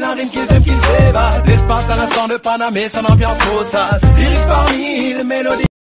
narine qu'ils aiment, qu'ils s'évadent. L'espace à l'instant de Paname et son ambiance maussade. Lyrics par mille, mélodies.